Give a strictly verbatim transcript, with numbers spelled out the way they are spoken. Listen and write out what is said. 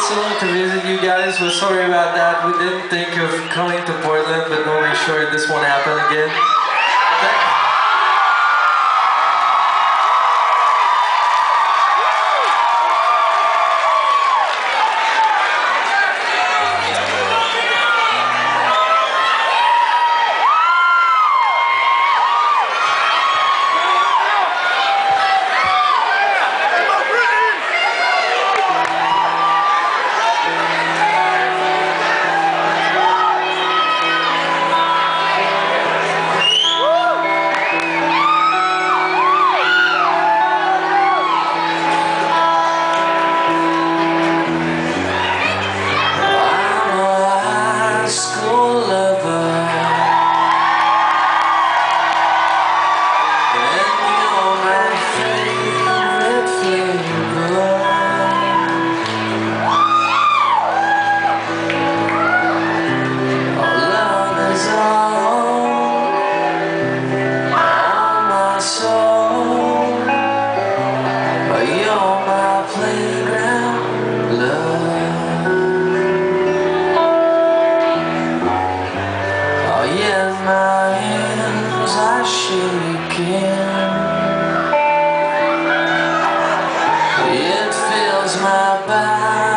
so long to visit you guys. We're sorry about that. We didn't think of coming to Portland, but we'll make sure this won't happen again. My hands are shaking. It fills my body.